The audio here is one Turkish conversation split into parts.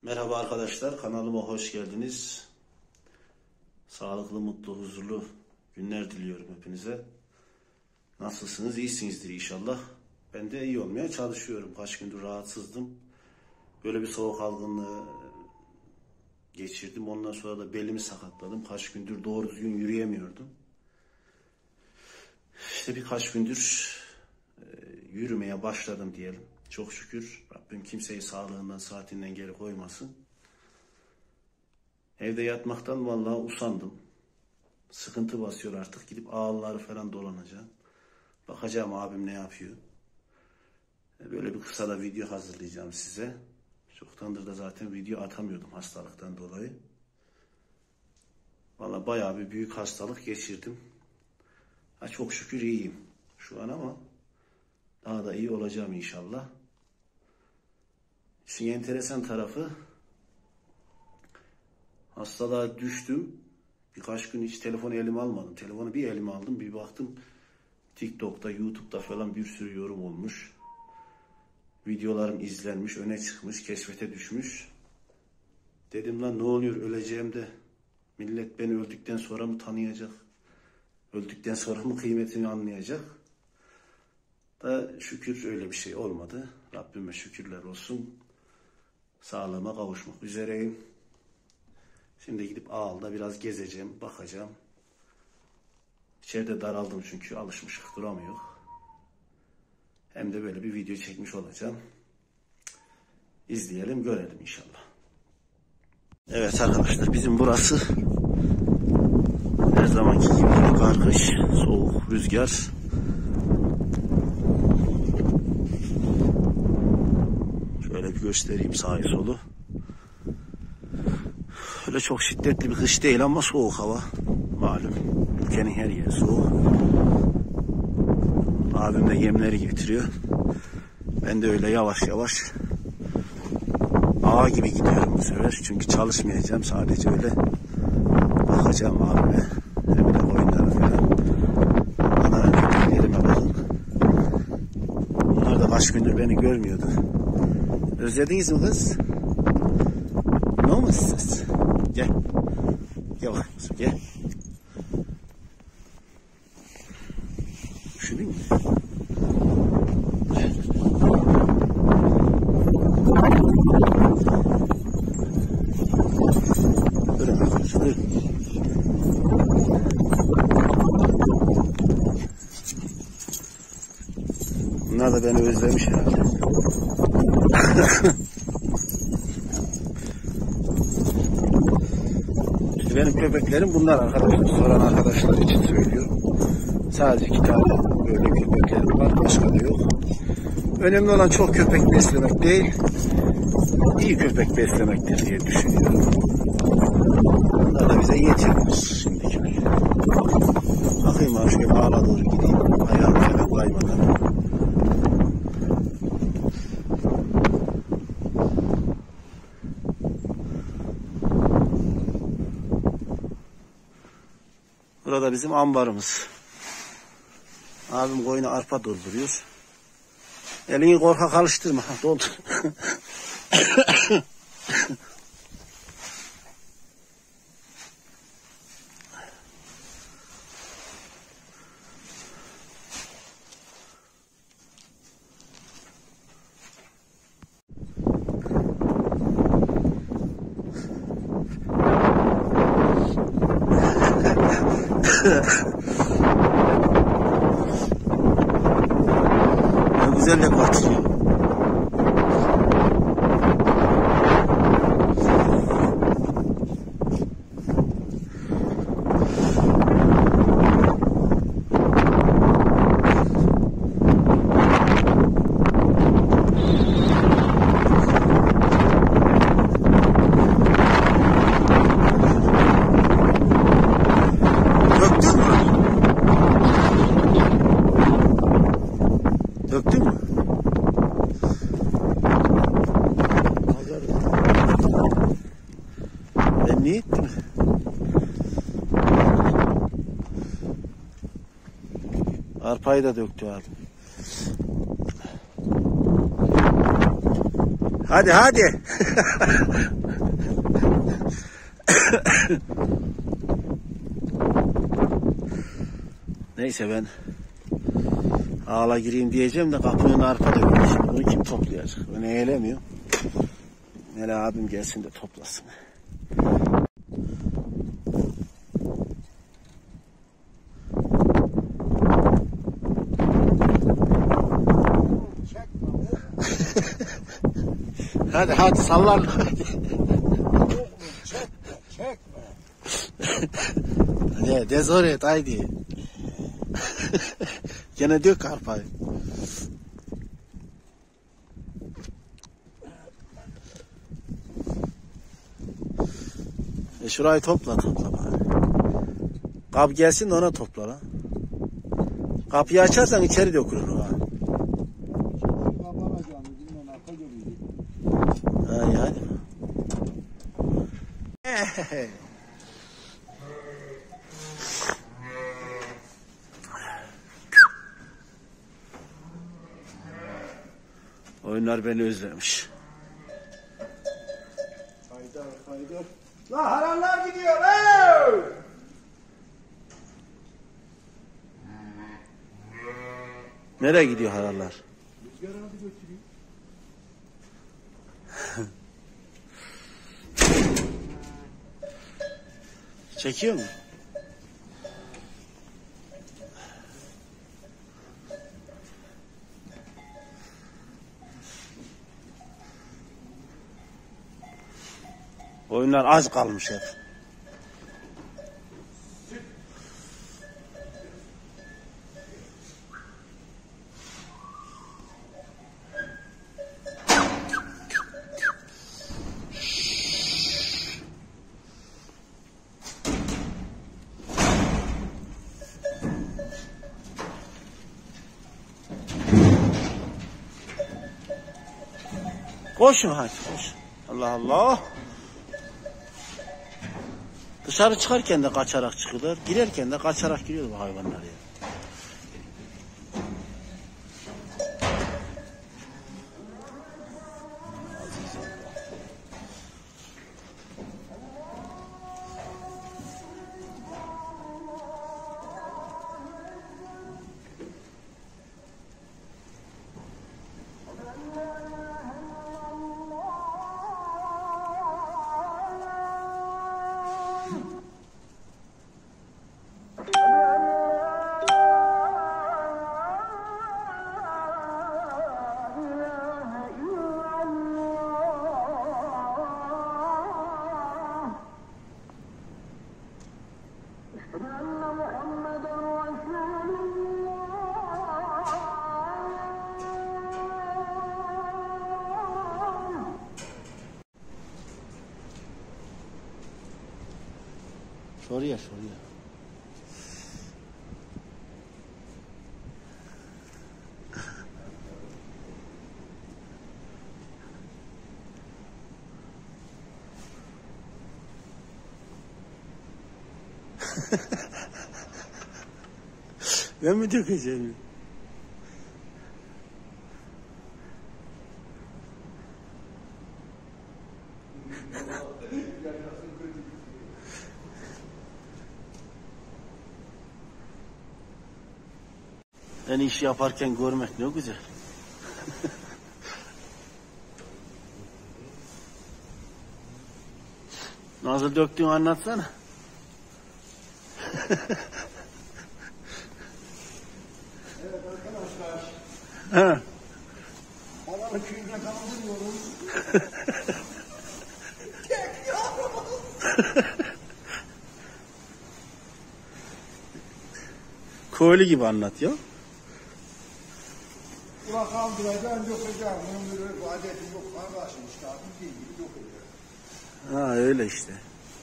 Merhaba arkadaşlar, kanalıma hoş geldiniz. Sağlıklı, mutlu, huzurlu günler diliyorum hepinize. Nasılsınız? İyisinizdir inşallah. Ben de iyi olmaya çalışıyorum. Kaç gündür rahatsızdım. Böyle bir soğuk algınlığı geçirdim. Ondan sonra da belimi sakatladım. Kaç gündür doğru düzgün yürüyemiyordum. İşte birkaç gündür yürümeye başladım diyelim. Çok şükür Rabbim kimseyi sağlığından, saatinden geri koymasın. Evde yatmaktan vallahi usandım. Sıkıntı basıyor artık. Gidip ağılları falan dolanacağım. Bakacağım abim ne yapıyor. Böyle bir kısa da video hazırlayacağım size. Çoktandır da zaten video atamıyordum hastalıktan dolayı. Vallahi bayağı bir büyük hastalık geçirdim. Çok şükür iyiyim şu an ama daha da iyi olacağım inşallah. İşin enteresan tarafı, hastalığa düştüm. Birkaç gün hiç telefonu elime almadım. Telefonu bir elime aldım, bir baktım TikTok'ta, YouTube'da falan bir sürü yorum olmuş. Videolarım izlenmiş, öne çıkmış, keşfete düşmüş. Dedim lan ne oluyor, öleceğim de millet beni öldükten sonra mı tanıyacak? Öldükten sonra mı kıymetini anlayacak? Da şükür öyle bir şey olmadı. Rabbime şükürler olsun. Sağlığıma kavuşmak üzereyim. Şimdi gidip Ağal'da biraz gezeceğim, bakacağım. İçeride daraldım çünkü alışmışık duramıyor. Hem de böyle bir video çekmiş olacağım. İzleyelim, görelim inşallah. Evet arkadaşlar, bizim burası her zamanki gibi kar, kış, soğuk, rüzgar. Şöyle bir göstereyim sağı solu. Öyle çok şiddetli bir kış değil ama soğuk hava. Malum ülkenin her yeri soğuk. Abim de yemleri getiriyor. Ben de öyle yavaş yavaş ağa gibi gidiyorum bu sefer. Çünkü çalışmayacağım. Sadece öyle bakacağım abime. Hem de oyunlara falan. Ana köpeklerime bakın. Bunlar da kaç gündür beni görmüyordu. Özlediniz mi kız? Ne olmuş siz? Gel. Gel bakayım. Gel. Üşüdün mü? Durun arkadaşlar. Durun. Bunlar da beni özlemiş herhalde. İşte benim köpeklerim bunlar arkadaşlar. Soran arkadaşlar için söylüyorum. Sadece 2 tane böyle köpeklerim var. Başka da yok. Önemli olan çok köpek beslemek değil, iyi köpek beslemektir diye düşünüyorum. Bunlar da bize yetiyor şimdikiler. Bakayım ben şöyle ağla doğru gideyim. Ayağım falan kaymadan. Burada bizim ambarımız. Abim koyuna arpa dolduruyor. Elini korkak alıştırma. Doldur. Ne güzel de batırıyor. Döktün mü? Ben niye ettim? Arpayı da döktü abi. Hadi hadi. Neyse ben ağla gireyim diyeceğim de kapının arkada görüyor. Şimdi bunu kim toplayacak? Ben eğlemiyorum. Mela abim gelsin de toplasın. Hadi hadi sallan. Çekme. Ne dezor et haydi. Gene dök arpayı. Şurayı topla bari. Kap gelsin de ona topla lan. Kapıyı açarsan içeri dökülür ha. Hadi. Oyunlar beni özlemiş. Haydar. La harallar gidiyor. Hey! Nereye gidiyor harallar? Rüzgar abi götürüyor. Çekiyor mu? Oyunlar az kalmış hep. Koşun hadi koş. Allah Allah. Dışarı çıkarken de kaçarak çıkıyorlar. Girerken de kaçarak giriyor bu hayvanlar ya. Şuraya. Ben mi dökeceğim? Ben işi yaparken görmek ne güzel. Nasıl döktüğünü anlatsana. Evet arkadaşlar. Ha. Havanın köyüne kaldırıyorum. Köylü gibi anlatıyor. Ulan kaldıracağım, dökeceğim. Bunun böyle bir adetim yok. Kardeşim işte artık değil gibi dökeceğim. Ha öyle işte.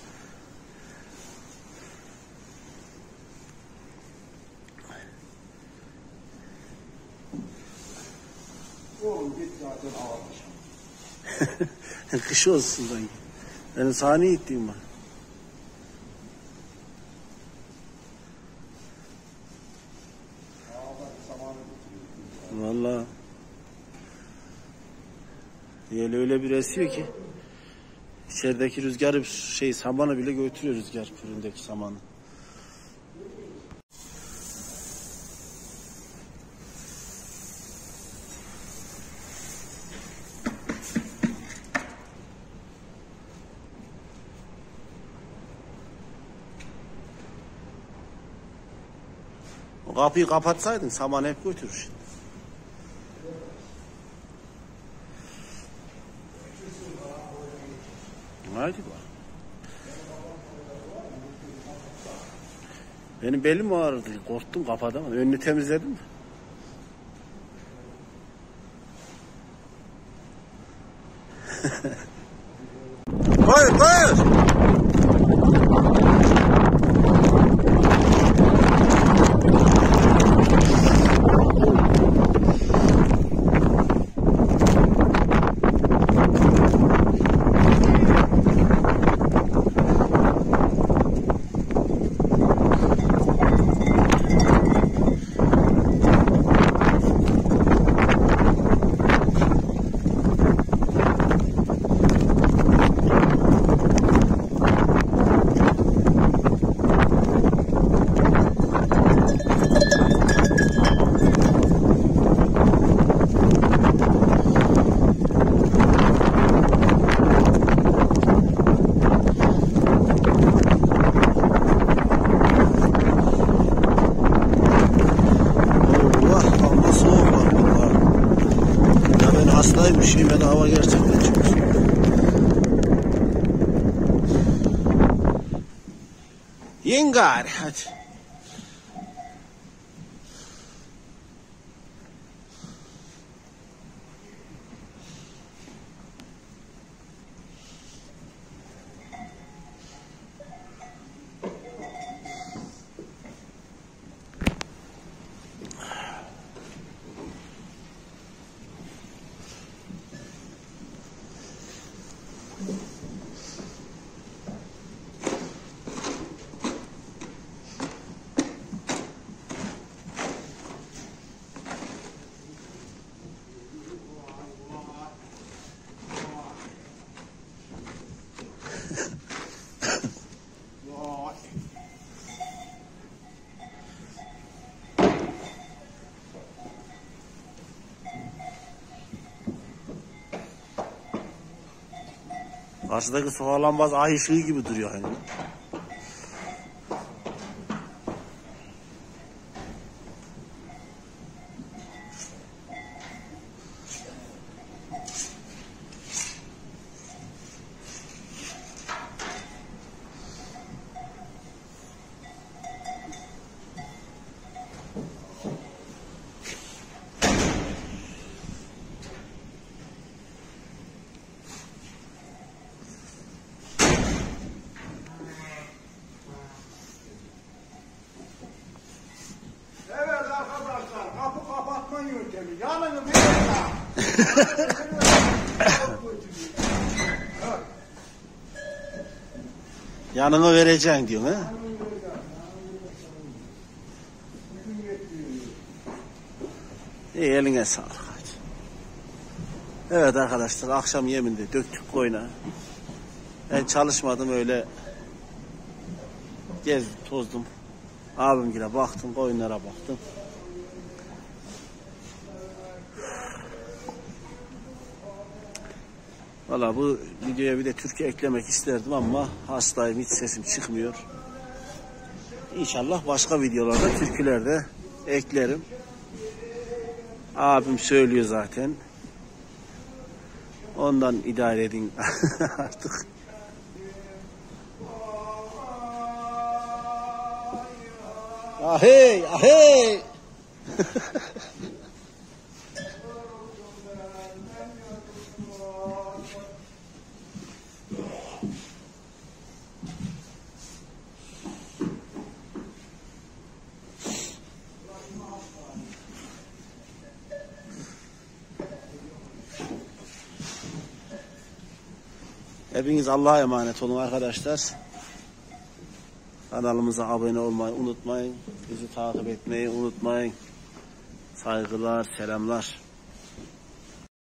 Oğlum git zaten ağırmışım. Kış olsun sanki. Benim saniye gittiğim var. Ağlar zamanı götürüyor. Vallahi. öyle bir esiyor ki içerideki rüzgarı samanı bile götürüyor, rüzgar fırındaki samanı. O kapıyı kapatsaydın samanı hep götürür. Haydi bak. Benim belim ağrıdı. Korktum, kapatamadım. Önünü temizledim. Koy koy. Bir şey ben hava gerçekten çok soğuk. Yengar hadi. Karşıdaki soğan lambası ay ışığı gibi duruyor hani. Yanını yanına vereceksin diyorsun ha? İyi, eline sağlık. Evet arkadaşlar, akşam yeminde döktük koyuna. Ben çalışmadım, öyle gezdim tozdum. Abimgile baktım, koyunlara baktım. Valla bu videoya bir de türkü eklemek isterdim ama hastayım, hiç sesim çıkmıyor. İnşallah başka videolarda türküler de eklerim. Abim söylüyor zaten. Ondan idare edin artık. Ahey, ahey. Hepiniz Allah'a emanet olun arkadaşlar. Kanalımıza abone olmayı unutmayın. Bizi takip etmeyi unutmayın. Saygılar, selamlar.